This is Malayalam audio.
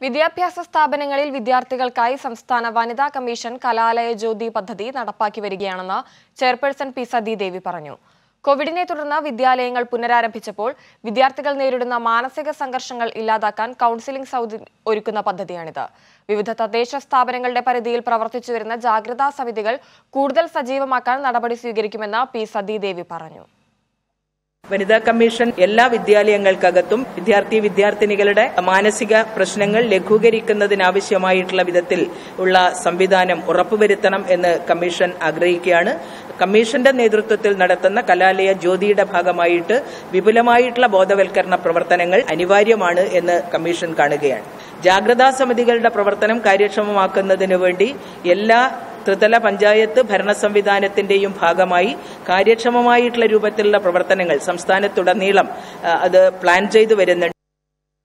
വിദ്യാഭ്യാസ സ്ഥാപനങ്ങളിൽ വിദ്യാർത്ഥികൾക്കായി സംസ്ഥാന വനിതാ കമ്മീഷൻ കലാലയ ജ്യോതി പദ്ധതി നടപ്പാക്കി വരികയാണെന്ന് ചെയർപേഴ്സൺ പി സതീദേവി പറഞ്ഞു. കോവിഡിനെ തുടർന്ന് വിദ്യാലയങ്ങൾ പുനരാരംഭിച്ചപ്പോൾ വിദ്യാർത്ഥികൾ നേരിടുന്ന മാനസിക സംഘർഷങ്ങൾ ഇല്ലാതാക്കാൻ കൌൺസിലിംഗ് സൗകര്യം ഒരുക്കുന്ന പദ്ധതിയാണിത്. വിവിധ തദ്ദേശ സ്ഥാപനങ്ങളുടെ പരിധിയിൽ പ്രവർത്തിച്ചുവരുന്ന ജാഗ്രതാ സമിതികൾ കൂടുതൽ സജീവമാക്കാൻ നടപടി സ്വീകരിക്കുമെന്ന് പി സതീദേവി പറഞ്ഞു. വനിതാ കമ്മീഷൻ എല്ലാ വിദ്യാലയങ്ങൾക്കകത്തും വിദ്യാർത്ഥിനികളുടെ മാനസിക പ്രശ്നങ്ങൾ ലഘൂകരിക്കുന്നതിനാവശ്യമായിട്ടുള്ള വിധത്തിൽ ഉള്ള സംവിധാനം ഉറപ്പുവരുത്തണം എന്ന് കമ്മീഷൻ ആഗ്രഹിക്കുകയാണ്. കമ്മീഷന്റെ നേതൃത്വത്തിൽ നടത്തുന്ന കലാലയ ജ്യോതിയുടെ ഭാഗമായിട്ട് വിപുലമായിട്ടുള്ള ബോധവൽക്കരണ പ്രവർത്തനങ്ങൾ അനിവാര്യമാണ് എന്ന് കമ്മീഷൻ കാണുകയാണ്. ജാഗ്രതാ സമിതികളുടെ പ്രവർത്തനം കാര്യക്ഷമമാക്കുന്നതിനു വേണ്ടി എല്ലാ ത്രിതല പഞ്ചായത്ത് ഭരണ സംവിധാനത്തിന്റെയും ഭാഗമായി കാര്യക്ഷമമായിട്ടുള്ള രൂപത്തിലുള്ള പ്രവർത്തനങ്ങൾ സംസ്ഥാനത്തുടനീളം അത് പ്ലാൻ ചെയ്തു വരുന്നുണ്ട്.